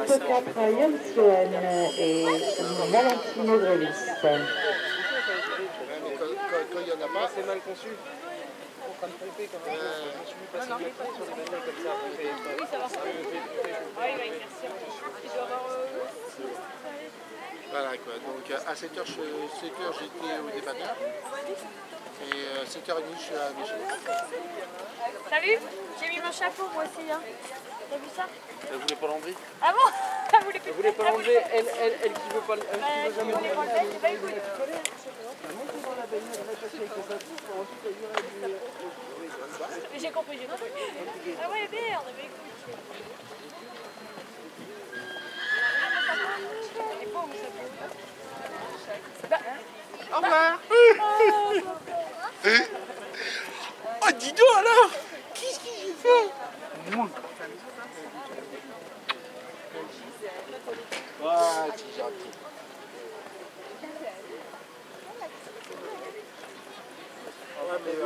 Entre 4, Yann Sloan et Valentino Brevis. Quand il n'y en a pas, C'est mal conçu. En train de pomper quand même. Je me suis vu passer du temps sur des bagnoles comme ça. Oui, ça va. Ah, il va éclaircir. Il doit avoir... voilà quoi. Donc à 7h, j'étais au dépanneur. Et 7h30, je suis à Michel. T'as vu? J'ai mis mon chapeau moi aussi. Hein. T'as vu ça? Elle voulait pas l'enlever. Ah bon? Elle voulait pas l'enlever. Elle qui veut pas Elle qui voulait pas le mettre, bah écoute. Mais j'ai compris, j'ai compris. Ah ouais, merde, mais écoute. Et pas où ça peut. Au revoir. Oh, dis donc alors. Qu'est-ce que j'ai fait? Ah, c'est gentil. Ouais, mais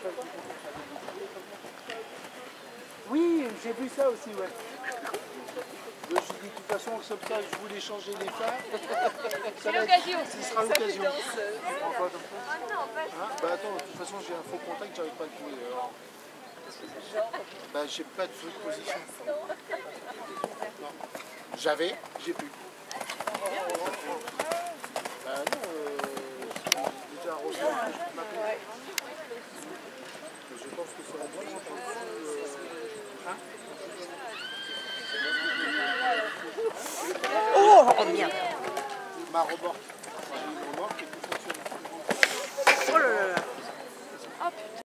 oui, j'ai vu ça aussi, ouais. Je me suis dit, de toute façon, comme ça, je voulais changer les phares. C'est l'occasion. Ce sera l'occasion. Ah non, pas Hein, bah attends, de toute façon, j'ai un faux contact, j'arrive pas à le trouver. Alors. Bah, j'ai pas de feu de position. Non. J'avais, j'ai plus. Bah non, j'ai déjà reçu ma paix. Je pense que c'est la bonne hein? Oh merde! Ma remorque.